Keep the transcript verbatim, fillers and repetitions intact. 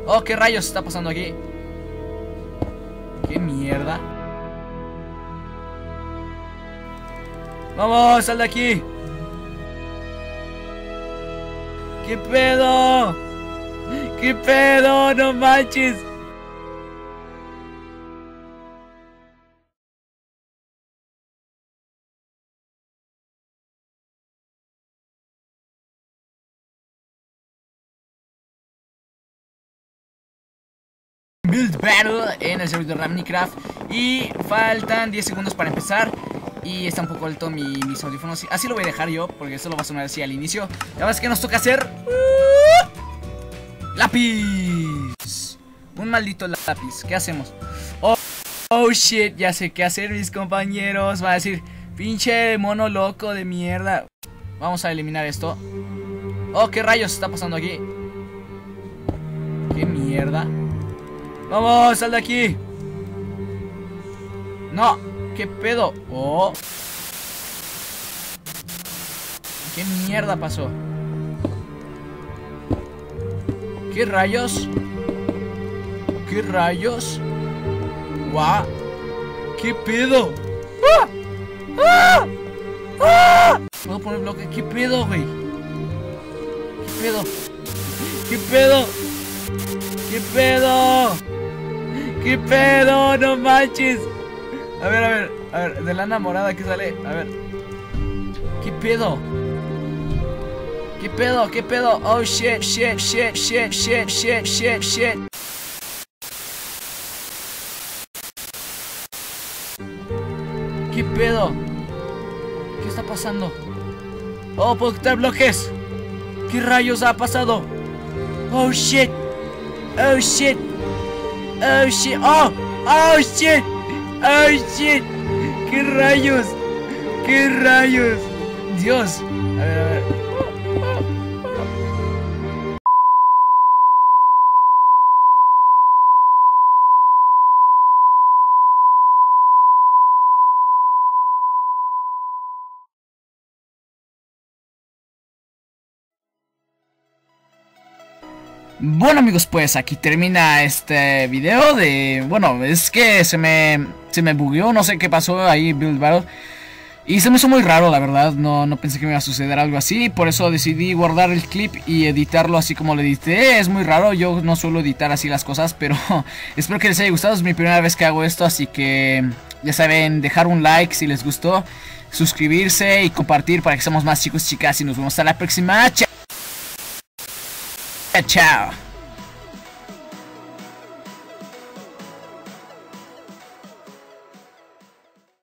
Oh, ¿qué rayos está pasando aquí? ¿Qué mierda? ¡Vamos, sal de aquí! ¿Qué pedo? ¿Qué pedo? ¡No manches! Build Battle en el servidor de Minecraft. Y faltan diez segundos para empezar. Y está un poco alto mi, mis audífonos. Así lo voy a dejar yo, porque eso lo va a sonar así al inicio. La verdad es que nos toca hacer uh, lápiz. Un maldito lápiz. ¿Qué hacemos? Oh, oh shit, ya sé qué hacer, mis compañeros. Va a decir, pinche mono loco de mierda. Vamos a eliminar esto. Oh, ¿qué rayos está pasando aquí? ¿Qué mierda? ¡Vamos, sal de aquí! ¡No! ¿Qué pedo? ¡Oh! ¿Qué mierda pasó? ¿Qué rayos? ¿Qué rayos? ¡Guau! ¿Qué pedo? ¡Ah! ¡Ah! ¡Ah! ¿Puedo poner bloque? ¿Qué pedo, güey? ¿Qué pedo? ¿Qué pedo? ¿Qué pedo? ¿Qué pedo? No manches. A ver, a ver, a ver, de la enamorada que sale, a ver. ¿Qué pedo? ¿Qué pedo? ¿Qué pedo? Oh shit, shit, shit, shit, shit, shit, shit, shit. ¿Qué pedo? ¿Qué está pasando? Oh, puedo quitar bloques. ¿Qué rayos ha pasado? Oh shit. Oh shit. Oh shit. Oh, oh shit. Oh shit. ¿Qué rayos? ¿Qué rayos? Dios. A ver, a ver. Bueno amigos, pues aquí termina este video de... Bueno, es que se me, se me bugueó, no sé qué pasó ahí Build Battle. Y se me hizo muy raro, la verdad, no, no pensé que me iba a suceder algo así. Por eso decidí guardar el clip y editarlo así como lo edité. Es muy raro, yo no suelo editar así las cosas, pero espero que les haya gustado. Es mi primera vez que hago esto, así que ya saben, dejar un like si les gustó, suscribirse y compartir para que seamos más chicos y chicas. Y nos vemos hasta la próxima. Chao. Chao.